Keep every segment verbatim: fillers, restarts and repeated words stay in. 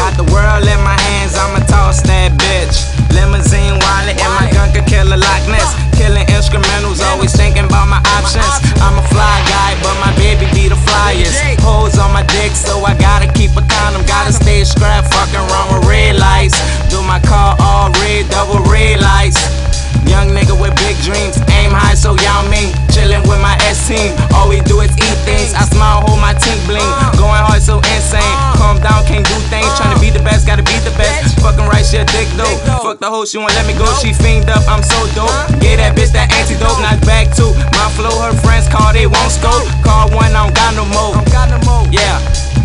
Got the world in my hands, I'ma toss that bitch. Limousine wallet and my gun could kill a Loch Ness. Killing instrumentals, always thinking about my options. I'm a fly guy, but my baby be the flyest. Hoes on my dick, so I gotta keep a condom. Gotta stay strapped, fucking wrong with red lights. Do my car all red, double red lights. Young nigga with big dreams, aim high so Yao Ming. Chillin' with my S-team, all we do is eat things. I smile, hold my teeth bling, going hard so insane. Calm down, can't do things, tryna be the best, gotta be the best. Fucking right, she a dick dope. Fuck the hoe, she won't let me go, she fiend up, I'm so dope. Get that bitch that antidote, knock back too. My flow, her friends call, they won't scope. Call one, I don't got no more. Yeah.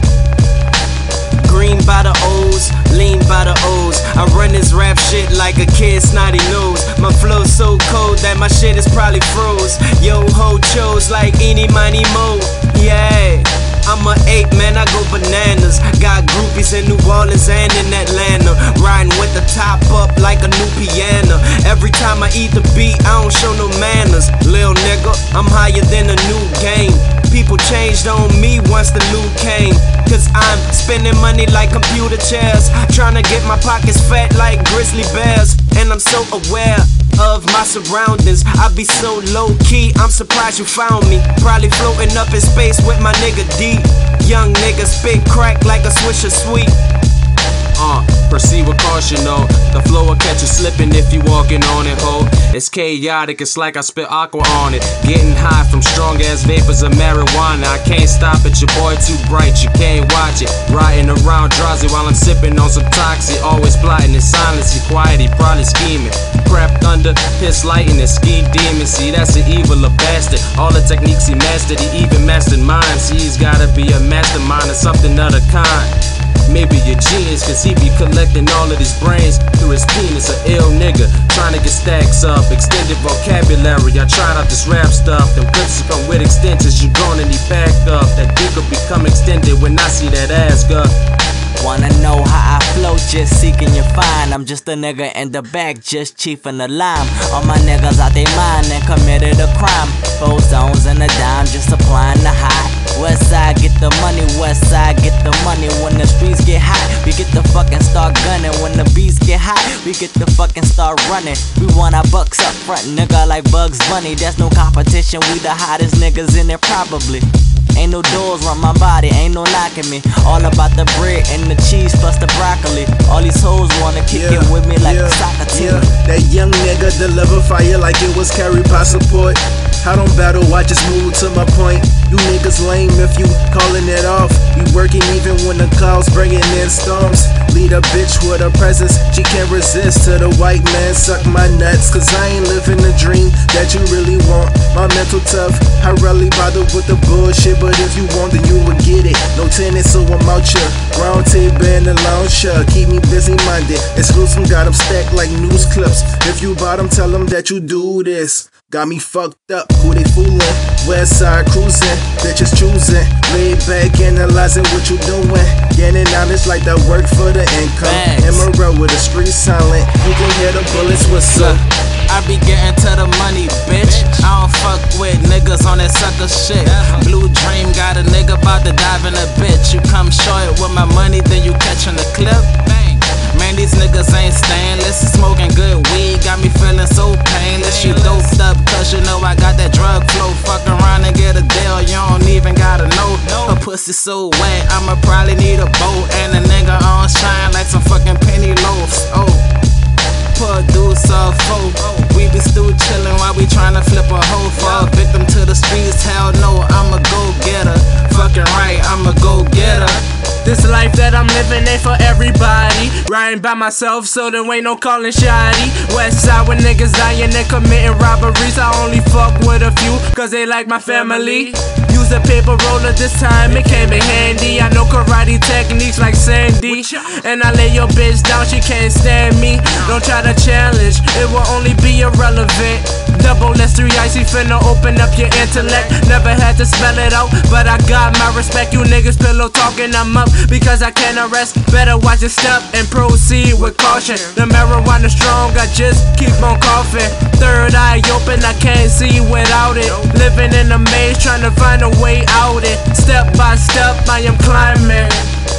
Green by the O's, lean by the O's. I run this rap shit like a kid snotty nose. My flow so cold that my shit is probably froze. Yo ho chose like eeny miny mo. Yeah, I'm a ape man, I go bananas. Got groupies in New Orleans and in Atlanta. Riding with the top up like a new piano. Every time I eat the beat, I don't show no manners. Lil nigga, I'm higher than a new game. People changed on me once the loot came. Cause I'm spending money like computer chairs, trying to get my pockets fat like grizzly bears. And I'm so aware of my surroundings, I be so low key, I'm surprised you found me. Probably floating up in space with my nigga D. Young nigga spit crack like a Swisher Sweet. Uh, proceed with caution though. The flow will catch you slipping if you walking on it, ho. It's chaotic, it's like I spit aqua on it. Getting high from strong ass vapors of marijuana. I can't stop it, your boy too bright, you can't watch it. Riding around drowsy while I'm sipping on some toxic. Always plotting in silence, he quiet, he probably scheming. Crap thunder, piss lighting and ski demon. See, that's an evil, a bastard. All the techniques he mastered, he even mastered mine. See, he's gotta be a mastermind or something of the kind. Maybe a genius, cause he be collecting all of his brains through his penis. An ill nigga, trying to get stacks up. Extended vocabulary, I tried out this rap stuff. Them clips come with extensions, you gonna need backed up. That dick will become extended when I see that ass go. Wanna know how I flow, just seeking your find. I'm just a nigga in the back, just chiefing the lime. All my niggas out they mind and committed a crime. Four zones and a dime, just applying the high. West side get the money, west side get the money. When the streets get hot, we get the fucking start gunning. When the beats get hot, we get the fucking start running. We want our bucks up front, nigga, like Bugs Bunny. There's no competition, we the hottest niggas in there probably. Ain't no doors run my body, ain't no knocking me. All about the bread and the cheese plus the broccoli. All these hoes wanna kick yeah, it with me like yeah, a soccer team. Yeah. That young nigga deliver fire like it was carried by support. I don't battle, I just move to my point. You niggas lame if you calling it off. We working even when the clouds bringing in storms. Lead a bitch with a presence, she can't resist. To the white man, suck my nuts. Cause I ain't living the dream that you really want. My mental tough, I rarely bother with the bullshit. But if you want, then you will get it. No tennis, so I'm out here. Round table and the lounge shirt. Keep me busy minded. Exclusive, got them stacked like news clips. If you bottom, tell them that you do this. Got me fucked up, who they fooling? West side cruising, bitches choosing. Laid back, analyzing what you doing. Getting knowledge like that work for the income. Imma with the street silent. You can hear the bullets whistle. I be getting to the money, bitch. I don't fuck with niggas on that sucker shit. Blue dream got a nigga about to dive in a bitch. You come short with my money, then you catching the clip. Man, these niggas ain't stainless. Smoking good weed got me feeling so painless. You doped up cause you know I got that drug flow. Fuck around and get a deal, you don't even gotta know. Her pussy so wet, I'ma probably need a boat. And a nigga on shine like some fucking penny loafs. Oh, producer folk, we be still chillin' while we tryna flip a hoe. For a victim to the streets, hell no, I'm a go-getter. Fucking right, I'm a go-getter. This life that I'm living ain't for everybody. Riding by myself, so there ain't no calling shoddy. West side with niggas dying and committing robberies. I only fuck with a few, cause they like my family. Use a paper roller this time, it came in handy. I know karate techniques like Sandy. And I lay your bitch down, she can't stand me. Don't try to challenge, it will only be irrelevant. Double S three icy finna open up your intellect. Never had to spell it out, but I got my respect. You niggas pillow talking, I'm up because I can't arrest. Better watch your step and proceed with caution. The marijuana strong, I just keep on coughing. Third eye open, I can't see without it. Living in a maze, trying to find a way out it. Step by step, I am climbing.